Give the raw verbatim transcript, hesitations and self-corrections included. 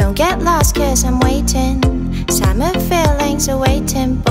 Don't get lost cause I'm waiting. Summer feelings are waiting.